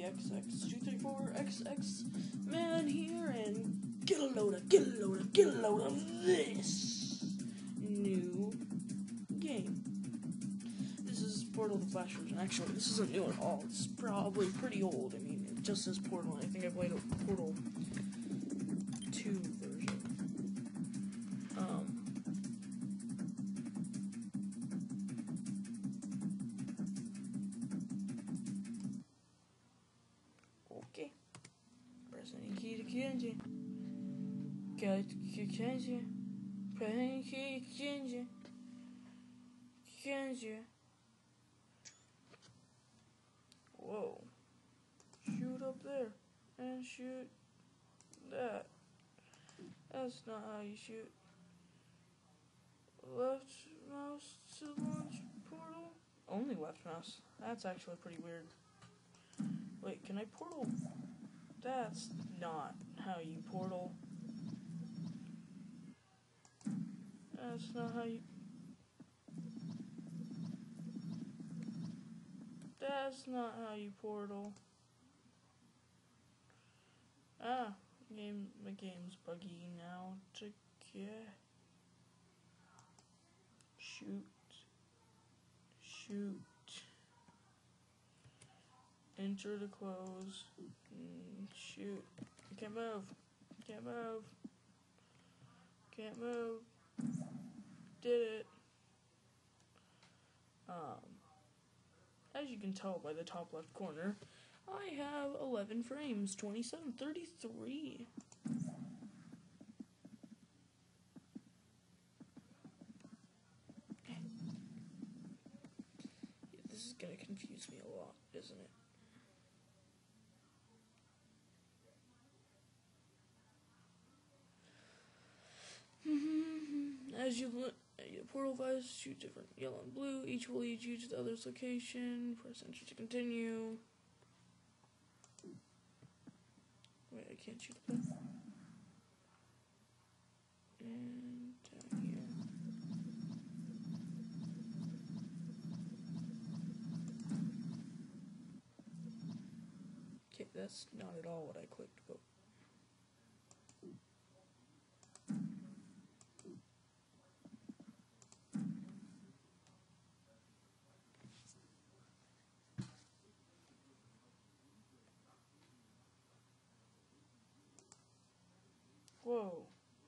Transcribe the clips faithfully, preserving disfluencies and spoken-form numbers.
X X two three four X X man here, and get a load of, get a load of, get a load of this new game. This is Portal the Flash version. Actually, this isn't new at all. It's probably pretty old. I mean, it just says Portal, and I think I played a Portal two version. Um... Okay. Press any key to change. Got to change. Press any key to change. Change. Whoa. Shoot up there. And shoot that. That's not how you shoot. Left mouse to launch portal? Only left mouse. That's actually pretty weird. Wait, can I portal? That's not how you portal. That's not how you... That's not how you portal. Ah, game, the game's buggy now to get. Shoot. Shoot. Enter to close. Mm, shoot. You can't move. Can't move. Can't move. Did it. Um, as you can tell by the top left corner, I have eleven frames, twenty-seven, thirty-three. This is gonna confuse me a lot, isn't it? As you look, portal device, shoot different yellow and blue. Each will lead you to the other's location. Press enter to continue. Wait, I can't shoot the button. And down here. Okay, that's not at all what I clicked, but. Whoa.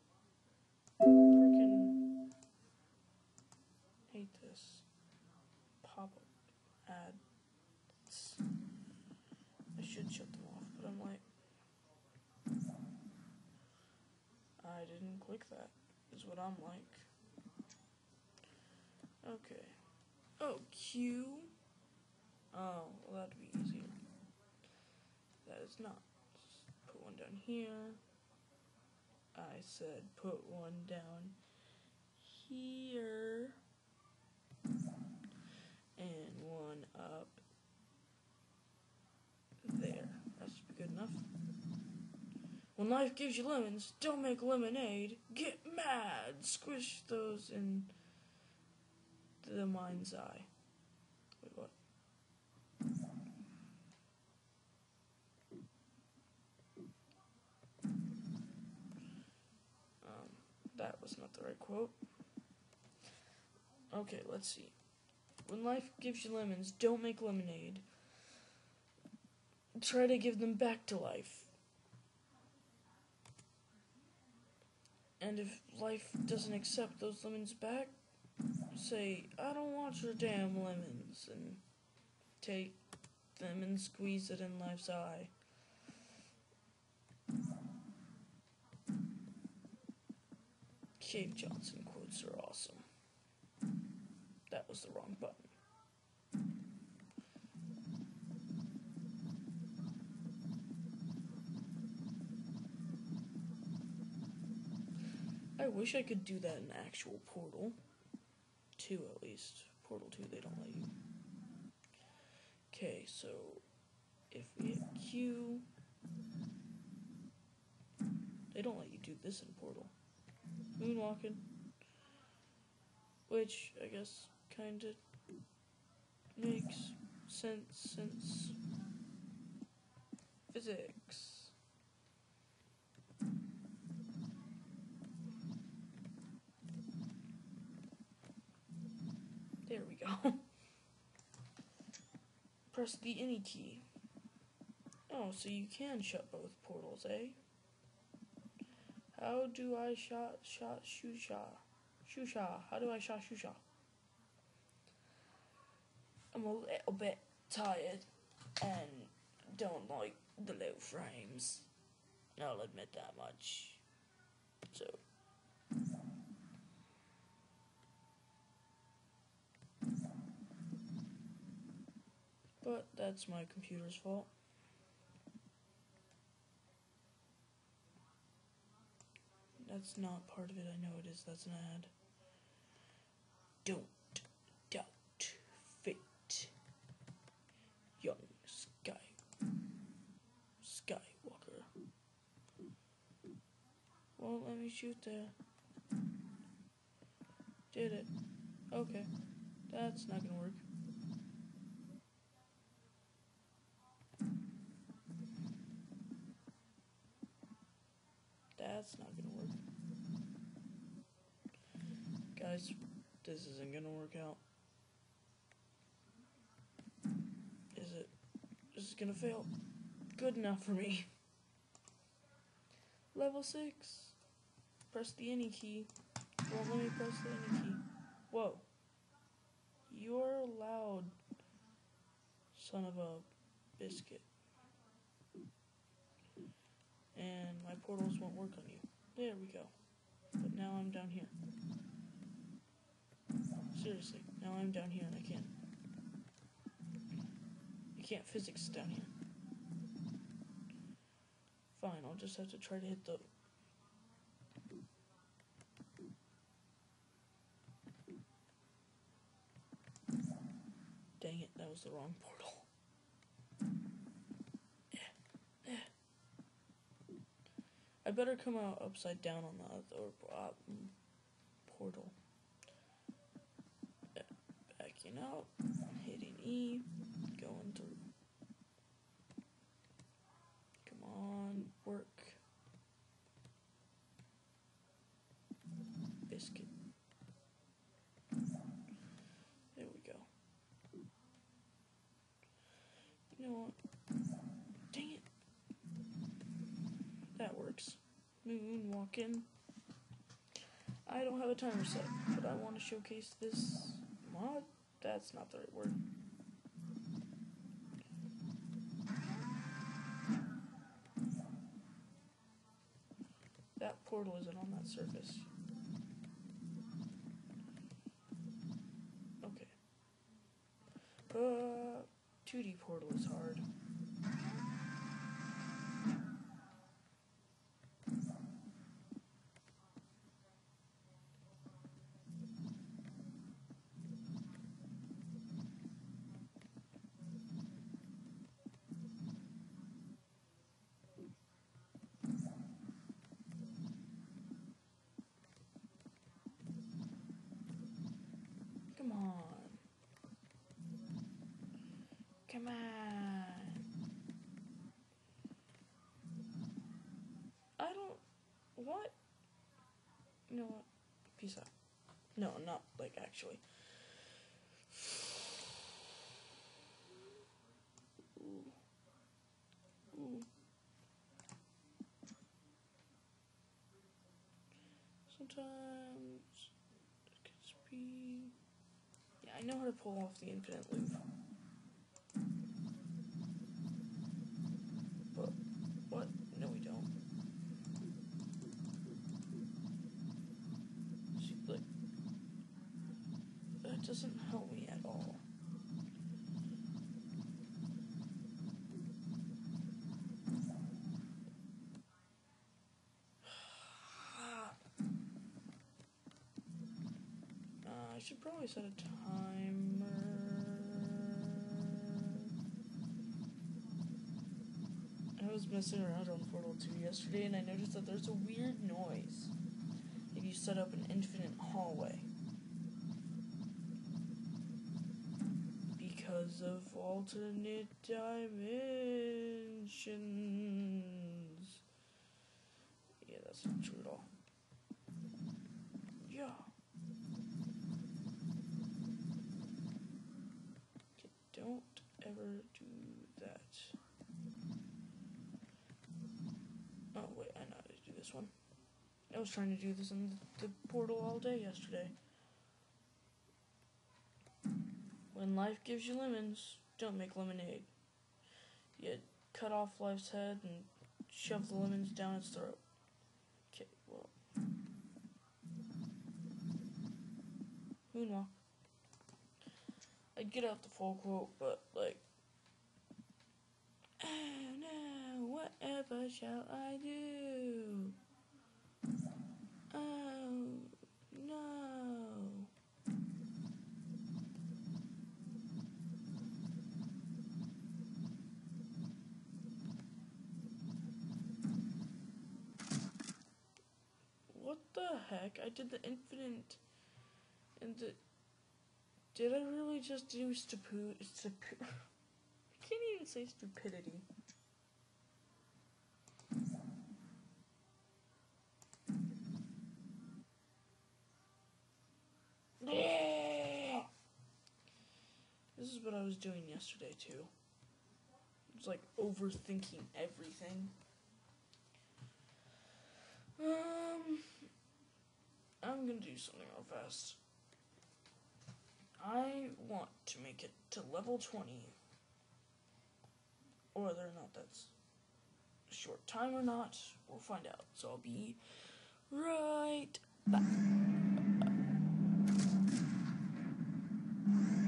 Freaking hate this pop-up ads. I should shut them off, but I'm like, I didn't click that, is what I'm like. Okay. Oh, Q. Oh, well, that'd be easier. That is not. Just put one down here. I said put one down here. And one up there. That should be good enough. When life gives you lemons, don't make lemonade. Get mad. Squish those in the mind's eye. Wait, what? Um, that was not the right quote. Okay, let's see. When life gives you lemons, don't make lemonade. Try to give them back to life. And if life doesn't accept those lemons back, say, I don't want your damn lemons, and take them and squeeze it in life's eye. Cave Johnson quotes are awesome. That was the wrong button. I wish I could do that in actual Portal two, at least. Portal two, they don't let you. Okay, so if we hit Q, they don't let you do this in Portal. Moonwalking, which I guess kind of makes sense since physics. There we go. Press the any key. Oh, so you can shut both portals, eh? How do I shot, shot, shusha? Shusha. How do I shot, shusha? I'm a little bit tired and don't like the low frames. I'll admit that much. So. But that's my computer's fault. That's not part of it, I know it is, that's an ad. Don't doubt fate. Young Sky Skywalker. Well, let me shoot there. Did it. Okay. That's not gonna work. That's not gonna work. Guys, this isn't gonna work out. Is it? This is gonna fail. Good enough for me. Level six. Press the any key. Won't let me press the any key. Whoa. You're loud, son of a biscuit. And my portals won't work on you. There we go. But now I'm down here. Seriously, now I'm down here and I can't. You can't physics down here. Fine, I'll just have to try to hit the... Dang it, that was the wrong portal. Eh, eh. I better come out upside down on the other uh, portal. Backing out, hitting E, going through. Come on, work. Biscuit. There we go. You know what? Dang it. That works. Moonwalking. I don't have a timer set, but I want to showcase this mod. That's not the right word. That portal isn't on that surface. Okay. Uh, two D portal is hard. Come on. Come on. I don't... What? You know what? Peace out. No, not, like, actually. Ooh. Ooh. Sometimes it can speed. Yeah, I know how to pull off the infinite loop. But what? No, we don't. See, like, that doesn't help me at all. I should probably set a timer. I was messing around on Portal two yesterday and I noticed that there's a weird noise if you set up an infinite hallway. because of alternate dimensions. Yeah, that's not true at all. Yeah. Okay, don't ever do that. Oh, wait, I know how to do this one. I was trying to do this in the portal all day yesterday. When life gives you lemons, don't make lemonade. You cut off life's head and shove the lemons down its throat. Okay, well. Moonwalk. I'd get out the full quote, but, like, oh no, whatever shall I do? Oh no. What the heck? I did the infinite and the. Did I really just do stupu? Stupu I can't even say stupidity. This is what I was doing yesterday too. It was like overthinking everything. Um, I'm gonna do something real fast. I want to make it to level twenty. Or whether or not that's a short time or not, we'll find out. So I'll be right back.